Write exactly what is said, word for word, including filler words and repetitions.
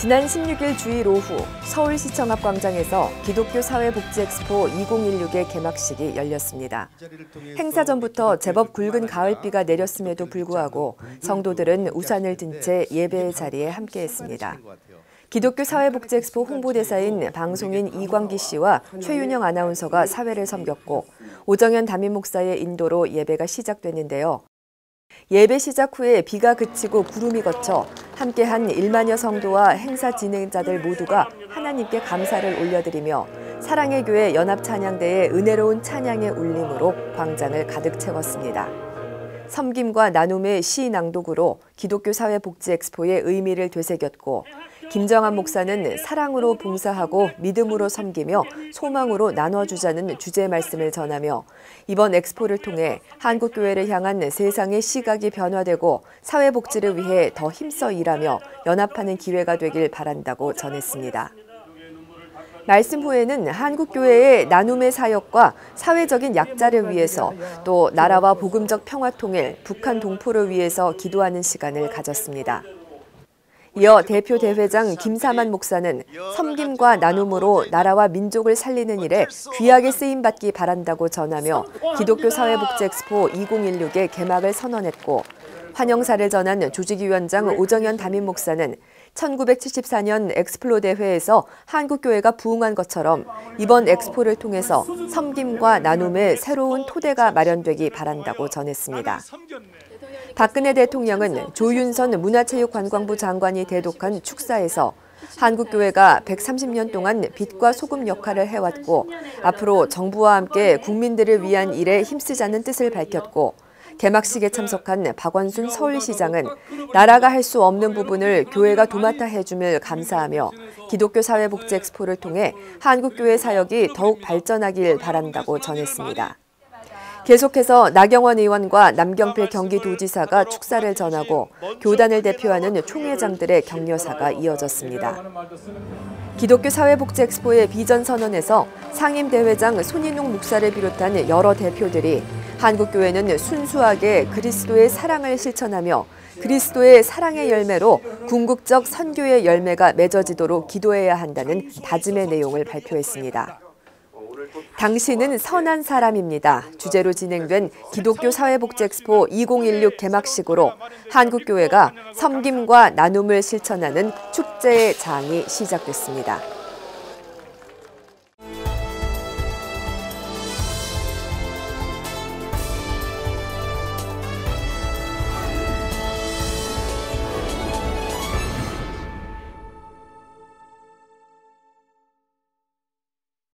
지난 십육 일 주일 오후 서울시청 앞 광장에서 기독교 사회복지 엑스포 이천십육의 개막식이 열렸습니다. 행사 전부터 제법 굵은 가을비가 내렸음에도 불구하고 성도들은 우산을 든 채 예배의 자리에 함께했습니다. 기독교 사회복지 엑스포 홍보대사인 방송인 이광기 씨와 최윤영 아나운서가 사회를 섬겼고 오정현 담임 목사의 인도로 예배가 시작됐는데요. 예배 시작 후에 비가 그치고 구름이 걷혀 함께한 일만여 성도와 행사 진행자들 모두가 하나님께 감사를 올려드리며 사랑의 교회 연합찬양대의 은혜로운 찬양의 울림으로 광장을 가득 채웠습니다. 섬김과 나눔의 시 낭독으로 기독교 사회복지 엑스포의 의미를 되새겼고 김정한 목사는 사랑으로 봉사하고 믿음으로 섬기며 소망으로 나눠주자는 주제 말씀을 전하며 이번 엑스포를 통해 한국교회를 향한 세상의 시각이 변화되고 사회복지를 위해 더 힘써 일하며 연합하는 기회가 되길 바란다고 전했습니다. 말씀 후에는 한국교회의 나눔의 사역과 사회적인 약자를 위해서 또 나라와 복음적 평화통일, 북한 동포를 위해서 기도하는 시간을 가졌습니다. 이어 대표 대회장 김사만 목사는 섬김과 나눔으로 나라와 민족을 살리는 일에 귀하게 쓰임받기 바란다고 전하며 기독교 사회복지 엑스포 이천십육의 개막을 선언했고 환영사를 전한 조직위원장 오정현 담임 목사는 천구백칠십사 년 엑스플로 대회에서 한국교회가 부흥한 것처럼 이번 엑스포를 통해서 섬김과 나눔의 새로운 토대가 마련되기 바란다고 전했습니다. 박근혜 대통령은 조윤선 문화체육관광부 장관이 대독한 축사에서 한국교회가 백삼십 년 동안 빛과 소금 역할을 해왔고 앞으로 정부와 함께 국민들을 위한 일에 힘쓰자는 뜻을 밝혔고 개막식에 참석한 박원순 서울시장은 나라가 할 수 없는 부분을 교회가 도맡아 해줌을 감사하며 기독교 사회복지 엑스포를 통해 한국교회 사역이 더욱 발전하길 바란다고 전했습니다. 계속해서 나경원 의원과 남경필 경기도지사가 축사를 전하고 교단을 대표하는 총회장들의 격려사가 이어졌습니다. 기독교 사회복지 엑스포의 비전 선언에서 상임대회장 손인웅 목사를 비롯한 여러 대표들이 한국교회는 순수하게 그리스도의 사랑을 실천하며 그리스도의 사랑의 열매로 궁극적 선교의 열매가 맺어지도록 기도해야 한다는 다짐의 내용을 발표했습니다. 당신은 선한 사람입니다. 주제로 진행된 기독교 사회복지 엑스포 이천십육 개막식으로 한국교회가 섬김과 나눔을 실천하는 축제의 장이 시작됐습니다.